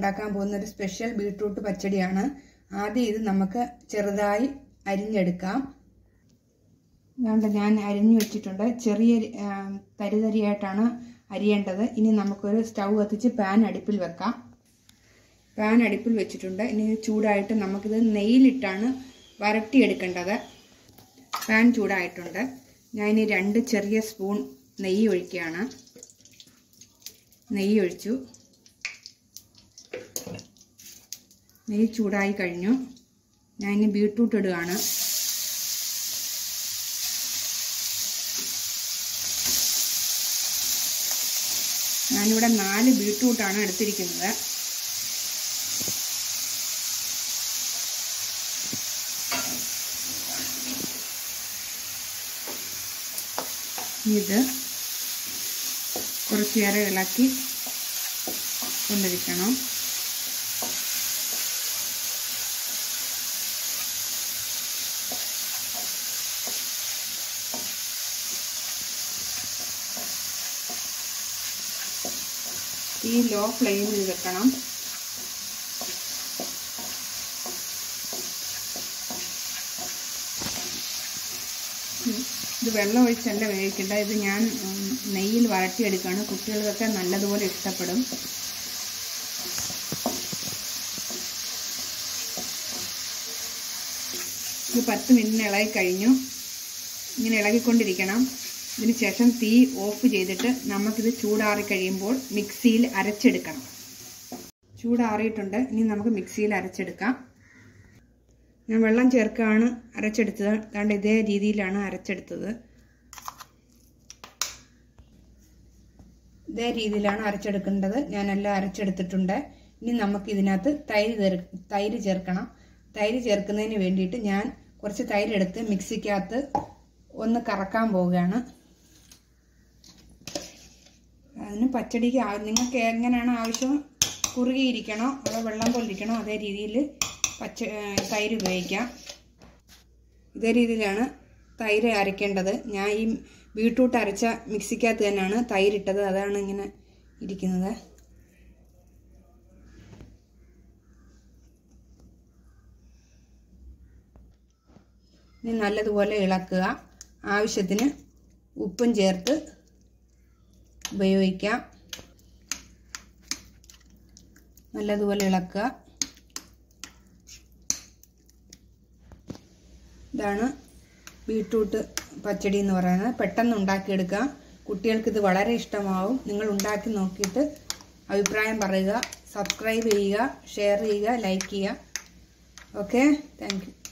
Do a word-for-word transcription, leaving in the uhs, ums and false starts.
ഉണ്ടാക്കാൻ പോകുന്ന ഒരു സ്പെഷ്യൽ ബീട്രൂട്ട് പച്ചടിയാണ്. ആദ്യം ഇത് നമുക്ക് ചെറുതായി അരിഞ്ഞെടുക്കാം. അതുകൊണ്ട് ഞാൻ അരിഞ്ഞു വെച്ചിട്ടുണ്ട്. ചെറിയ തരിതരിയായിട്ടാണ് അരിയേണ്ടത്. ഇനി നമുക്കൊരു സ്റ്റൗ കത്തിച്ച് പാൻ അടുപ്പിൽ വെക്കാം. പാൻ അടുപ്പിൽ വെച്ചിട്ടുണ്ട്. ഇനി ചൂടായിട്ട് നമുക്കിത് നെയ്യിലിട്ടാണ് വരട്ടിയെടുക്കേണ്ടത്. പാൻ ചൂടായിട്ടുണ്ട്. ഞാൻ ഇനി രണ്ട് ചെറിയ സ്പൂൺ നെയ്യ് ഒഴിക്കുകയാണ്. നെയ്യ് ഒഴിച്ചു. നെയ്യ് ചൂടായി കഴിഞ്ഞു. ഞാൻ ഇനി ബീട്രൂട്ട് ഇടുകയാണ്. ഞാനിവിടെ നാല് ബീട്രൂട്ടാണ് എടുത്തിരിക്കുന്നത്. ഇത് കുറച്ചേറെ ഇളക്കി കൊണ്ടിരിക്കണം. ഈ ലോ ഫ്ലെയിമിൽ വെക്കണം. ഇത് വെള്ളം ഒഴിച്ചല്ല വേവിക്കേണ്ട. ഇത് ഞാൻ നെയ്യിൽ വരട്ടിയെടുക്കുകയാണ്. കുട്ടികൾക്കൊക്കെ നല്ലതുപോലെ ഇഷ്ടപ്പെടും. ഇത് പത്ത് മിനിറ്റ് ഇളകി കഴിഞ്ഞു. ഇങ്ങനെ ഇളകിക്കൊണ്ടിരിക്കണം. ഇതിന് ശേഷം തീ ഓഫ് ചെയ്തിട്ട് നമുക്കിത് ചൂടാറി കഴിയുമ്പോൾ മിക്സിയിൽ അരച്ചെടുക്കണം. ചൂടാറിയിട്ടുണ്ട്. ഇനി നമുക്ക് മിക്സിയിൽ അരച്ചെടുക്കാം. ഞാൻ വെള്ളം ചേർക്കാണ് അരച്ചെടുത്തത്. അതുകൊണ്ട് ഇതേ രീതിയിലാണ് അരച്ചെടുത്തത്. ഇതേ രീതിയിലാണ് അരച്ചെടുക്കേണ്ടത്. ഞാനെല്ലാം അരച്ചെടുത്തിട്ടുണ്ട്. ഇനി നമുക്ക് ഇതിനകത്ത് തൈര് തൈര് ചേർക്കണം. തൈര് ചേർക്കുന്നതിന് വേണ്ടിയിട്ട് ഞാൻ കുറച്ച് തൈരെടുത്ത് മിക്സിക്കകത്ത് ഒന്ന് കറക്കാൻ പോവുകയാണ്. അതിന് പച്ചടിക്ക് നിങ്ങൾക്ക് എങ്ങനെയാണ് ആവശ്യം, കുറുകിയിരിക്കണോ അതോ വെള്ളം കൊല്ലിക്കണോ, അതേ രീതിയിൽ പച്ച തൈര് ഉപയോഗിക്കാം. ഇതേ രീതിയിലാണ് തൈര് അരയ്ക്കേണ്ടത്. ഞാൻ ഈ ബീട്രൂട്ട് അരച്ച മിക്സിക്കകത്ത് തന്നെയാണ് തൈരിട്ടത്. അതാണ് ഇങ്ങനെ ഇരിക്കുന്നത്. ഇനി നല്ലതുപോലെ ഇളക്കുക. ആവശ്യത്തിന് ഉപ്പും ചേർത്ത് ഉപയോഗിക്കാം. നല്ലതുപോലെ ഇളക്കുക. ഇതാണ് ബീട്രൂട്ട് പച്ചടി എന്ന് പറയുന്നത്. പെട്ടെന്ന് ഉണ്ടാക്കിയെടുക്കാം. കുട്ടികൾക്കിത് വളരെ ഇഷ്ടമാവും. നിങ്ങൾ ഉണ്ടാക്കി നോക്കിയിട്ട് അഭിപ്രായം പറയുക. സബ്സ്ക്രൈബ് ചെയ്യുക, ഷെയർ ചെയ്യുക, ലൈക്ക് ചെയ്യുക. Okay, thank U.